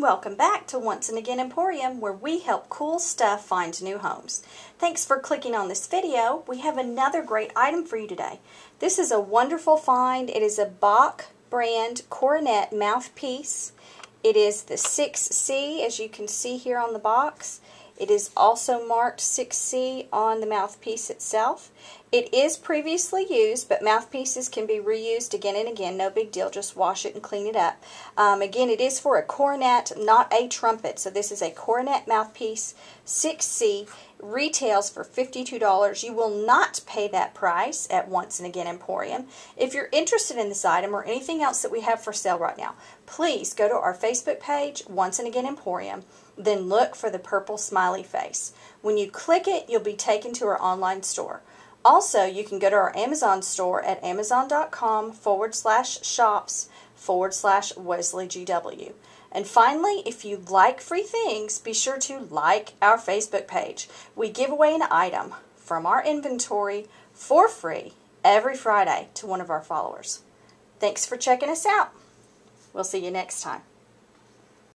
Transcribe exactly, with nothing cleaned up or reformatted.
Welcome back to Once and Again Emporium, where we help cool stuff find new homes. Thanks for clicking on this video. We have another great item for you today. This is a wonderful find. It is a Bock brand coronet mouthpiece. It is the six C, as you can see here on the box. It is also marked six C on the mouthpiece itself. It is previously used, but mouthpieces can be reused again and again. No big deal. Just wash it and clean it up. Um, again, it is for a coronet, not a trumpet. So this is a coronet mouthpiece, six C. Retails for fifty-two dollars. You will not pay that price at Once and Again Emporium. If you're interested in this item or anything else that we have for sale right now, please go to our Facebook page, Once and Again Emporium, then look for the purple smiley face. When you click it, you'll be taken to our online store. Also, you can go to our Amazon store at amazon.com forward slash shops forward slash Wesley G W. And finally, if you like free things, be sure to like our Facebook page. We give away an item from our inventory for free every Friday to one of our followers. Thanks for checking us out. We'll see you next time.